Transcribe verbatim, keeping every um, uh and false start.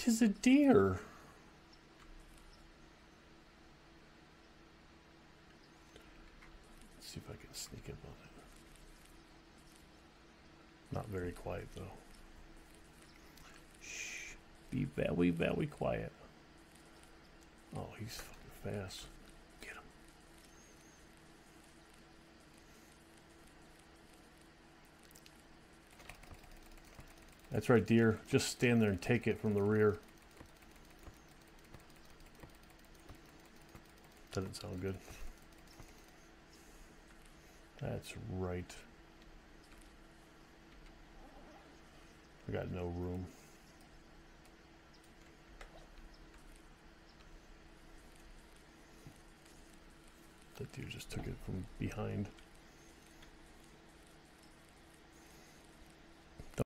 'Tis a deer. Let's see if I can sneak up on it. Not very quiet though. Shh. Be very, very quiet. Oh, he's fucking fast. Get him. That's right, deer. Just stand there and take it from the rear. Doesn't sound good. That's right. I got no room. That deer just took it from behind.